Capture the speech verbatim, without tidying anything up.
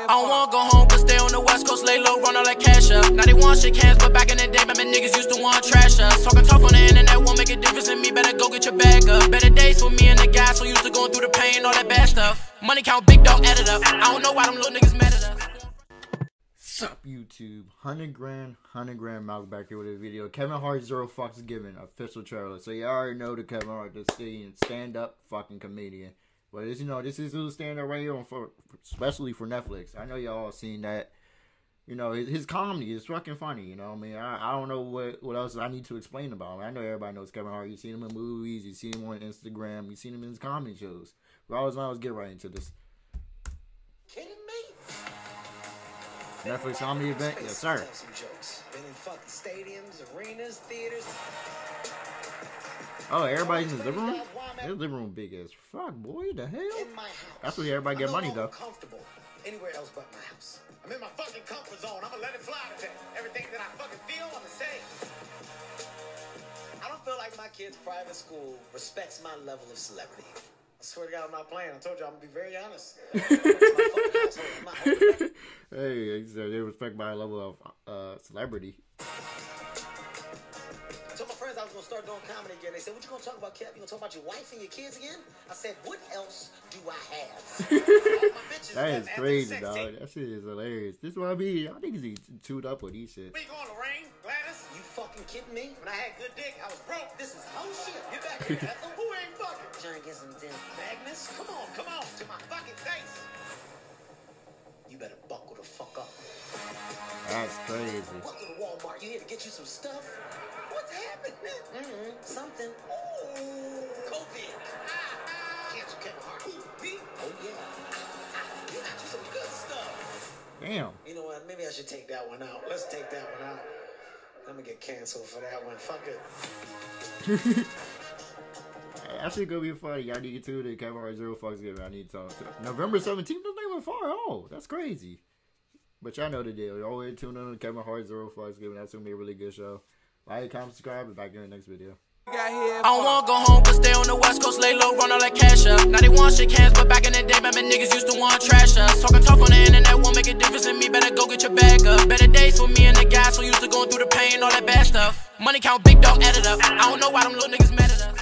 I don't wanna go home, but stay on the west coast, lay low, run all that cash up. Now they want shake hands, but back in the day, my niggas used to want trash us. Talking tough on the internet won't make a difference in me, better go get your bag up. Better days for me and the guys, so used to going through the pain, all that bad stuff. Money count, big dog, add it up. I don't know why them little niggas mad at us. Sup YouTube, one hundred grand, one hundred grand Malcolm back here with a video. Kevin Hart Zero Fucks Given official trailer. So you already know the Kevin Hart, the stand up fucking comedian. But as you know, this is a stand up right here on for, especially for Netflix. I know y'all seen that. You know, his, his comedy is fucking funny. You know, what I mean, I, I don't know what what else I need to explain about him. I know everybody knows Kevin Hart. You seen him in movies, you seen him on Instagram, you seen him in his comedy shows. But I was let's get right into this. Kidding me? Netflix comedy event, yes sir. Some jokes. Been in fucking stadiums, arenas, theaters. Oh, everybody's in his living room? His living room big as fuck, boy. The hell? In my house. That's where everybody get money though. Comfortable anywhere else but my house. I'm in my fucking comfort zone. I'm gonna let it fly today. Everything that I fucking feel, I'm gonna say. I don't feel like my kid's private school respects my level of celebrity. I swear to God, I'm not playing. I told you I'm gonna be very honest. I'm not holding back. Hey, he said they respect my level of uh, celebrity. I told my friends I was gonna start doing comedy again. They said, "What you gonna talk about, Kev? You gonna talk about your wife and your kids again?" I said, "What else do I have?" That is crazy, dog. That shit is hilarious. This is what I mean. I think he's chewed up with these shit. Where you going, Lorraine? Gladys? You fucking kidding me? When I had good dick, I was broke. This is oh shit. Get back here, Ethel. Who ain't fucking? Trying to get some dick. Magnus? Come on, come on. To my fucking face. You better buckle the fuck up. That's crazy. Welcome to Walmart. You here to get you some stuff? What's happening? Mm-hmm. Something. Oh, COVID. Ah, cancel Kevin Hart. Me? Oh, yeah. You got you some good stuff. Damn. You know what? Maybe I should take that one out. Let's take that one out. I'm gonna get canceled for that one. Fuck it. That shit gonna be funny. Y'all need to tune in. Kevin Hart Zero Fucks Given. I need to talk to November seventeenth. That's not even far at all. That's crazy. But y'all know the deal. Y'all always tune in to Kevin Hart Zero Fucks Given. That's gonna be a really good show. Like, comment, subscribe, and back in the next video. I don't wanna go home, but stay on the west coast, lay low, run all that cash up. Now they want shake hands, but back in the day, my niggas used to want trash us. Talking tough on the internet won't make a difference in me, better go get your bag up. Better days for me and the guys, so used to going through the pain, all that bad stuff. Money count, big dog, add it up. I don't know why them little niggas mad at us.